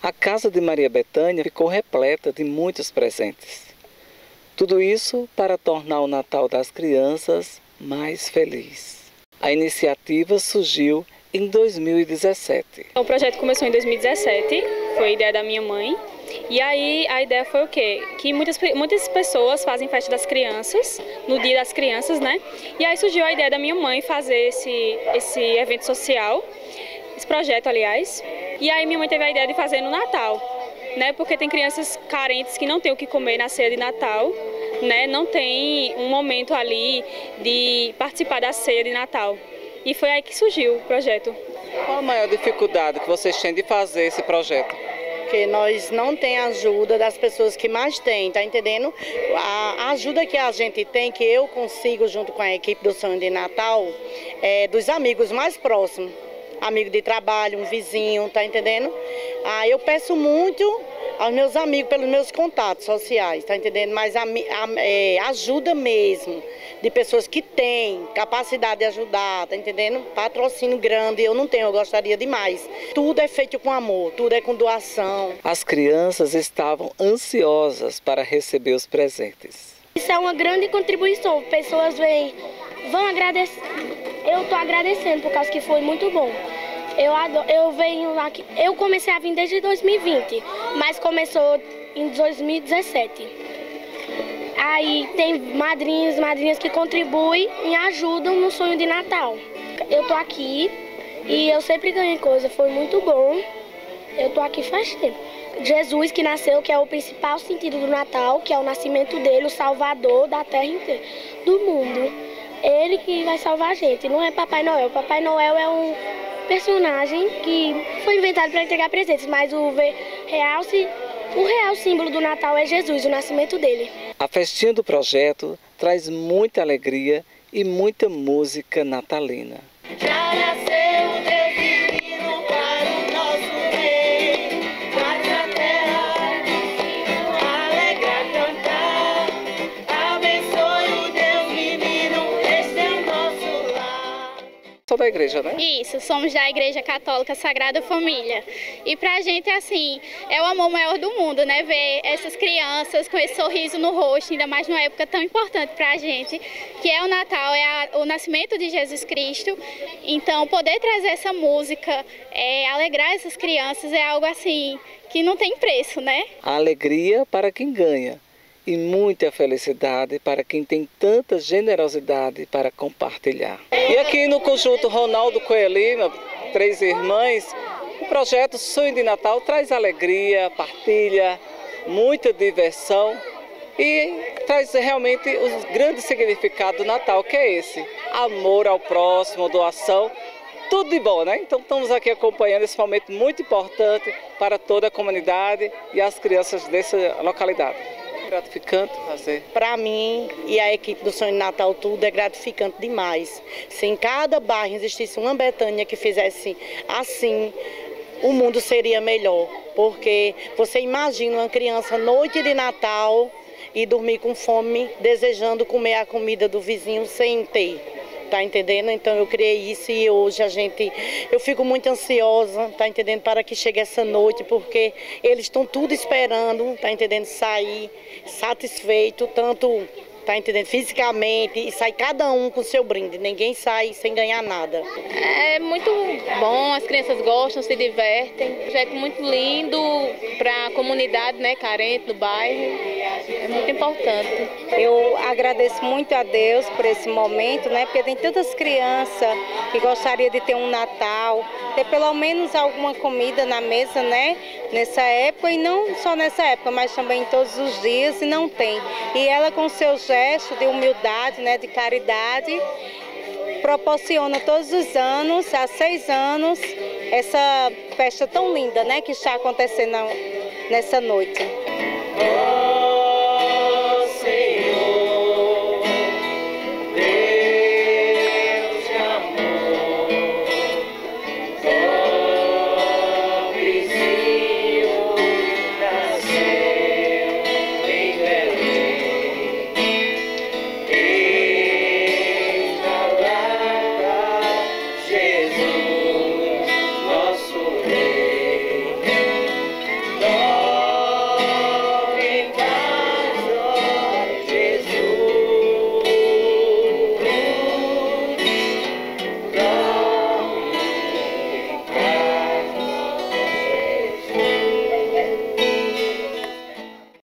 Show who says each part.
Speaker 1: A casa de Maria Bethânia ficou repleta de muitos presentes. Tudo isso para tornar o Natal das crianças mais feliz. A iniciativa surgiu em 2017.
Speaker 2: O projeto começou em 2017, foi ideia da minha mãe. E aí a ideia foi o quê? Que muitas pessoas fazem festa das crianças, no dia das crianças, né? E aí surgiu a ideia da minha mãe fazer esse evento social, esse projeto, aliás. E aí minha mãe teve a ideia de fazer no Natal, né? Porque tem crianças carentes que não têm o que comer na ceia de Natal, né? Não tem um momento ali de participar da ceia de Natal. E foi aí que surgiu o projeto.
Speaker 1: Qual a maior dificuldade que vocês têm de fazer esse projeto?
Speaker 3: Porque nós não temos ajuda das pessoas que mais têm, tá entendendo? A ajuda que a gente tem, que eu consigo junto com a equipe do Sonho de Natal, é dos amigos mais próximos. Amigo de trabalho, um vizinho, tá entendendo? Eu peço muito aos meus amigos pelos meus contatos sociais, tá entendendo? Mas ajuda mesmo de pessoas que têm capacidade de ajudar, tá entendendo? Patrocínio grande eu não tenho, eu gostaria demais. Tudo é feito com amor, tudo é com doação.
Speaker 1: As crianças estavam ansiosas para receber os presentes.
Speaker 4: Isso é uma grande contribuição, pessoas vão agradecer. Eu estou agradecendo por causa que foi muito bom. Eu venho aqui, eu comecei a vir desde 2020, mas começou em 2017. Aí tem madrinhas que contribuem e ajudam no Sonho de Natal. Eu tô aqui e eu sempre ganhei coisa, foi muito bom. Eu tô aqui faz tempo. Jesus que nasceu, que é o principal sentido do Natal, que é o nascimento dele, o Salvador da terra inteira, do mundo. Ele que vai salvar a gente, não é Papai Noel. Papai Noel é um personagem que foi inventado para entregar presentes, mas o real símbolo do Natal é Jesus, o nascimento dele.
Speaker 1: A festinha do projeto traz muita alegria e muita música natalina.
Speaker 5: Já nasceu o Deus divino para o nosso rei, traz a terra alegrar cantar, abençoe o Deus menino, este é o nosso lar.
Speaker 1: Sou da igreja, né?
Speaker 6: Isso, somos da Igreja Católica Sagrada Família. E pra gente, assim, é o amor maior do mundo, né? Ver essas crianças com esse sorriso no rosto, ainda mais numa época tão importante pra gente, que é o Natal, o nascimento de Jesus Cristo. Então, poder trazer essa música, alegrar essas crianças é algo, assim, que não tem preço, né?
Speaker 1: A alegria para quem ganha e muita felicidade para quem tem tanta generosidade para compartilhar. E aqui no conjunto Ronaldo Coelho, Três Irmãs, o projeto Sonho de Natal traz alegria, partilha, muita diversão e traz realmente o grande significado do Natal, que é esse: amor ao próximo, doação, tudo de bom, né? Então estamos aqui acompanhando esse momento muito importante para toda a comunidade e as crianças dessa localidade. Gratificante fazer.
Speaker 3: Para mim e a equipe do Sonho de Natal, tudo é gratificante demais. Se em cada bairro existisse uma Bethânia que fizesse assim, o mundo seria melhor. Porque você imagina uma criança noite de Natal e dormir com fome, desejando comer a comida do vizinho sem ter. Tá entendendo? Então eu criei isso e hoje eu fico muito ansiosa, tá entendendo? Para que chegue essa noite, porque eles estão tudo esperando, tá entendendo? Sair satisfeito, tanto, tá entendendo? Fisicamente, e sai cada um com seu brinde, ninguém sai sem ganhar nada.
Speaker 7: É muito bom, as crianças gostam, se divertem, um projeto muito lindo para a comunidade, né, carente do bairro, é muito importante.
Speaker 8: Eu agradeço muito a Deus por esse momento, né, porque tem tantas crianças que gostariam de ter um Natal, ter pelo menos alguma comida na mesa, né, nessa época, e não só nessa época, mas também todos os dias, e não tem. E ela com seu gesto de humildade, né, de caridade, proporciona todos os anos, há 6 anos, essa festa tão linda, né, que está acontecendo nessa noite.